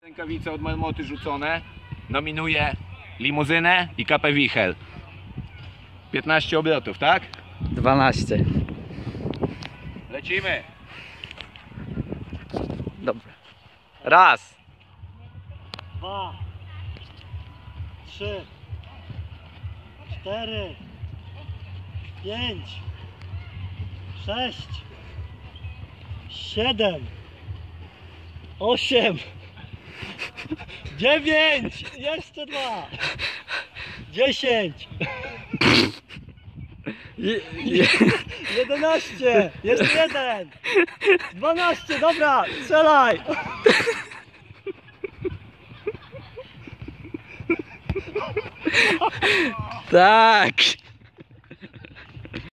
Rękawice od Marmoty rzucone. Nominuję limuzynę i kapę wichel. 15 obrotów, tak? 12. Lecimy. Dobra. Raz. 2, 3, 4, 5, 6, 7, 8, 9, jeszcze 2, 10, 11, jeszcze 1, 12, dobra, strzelaj! Tak.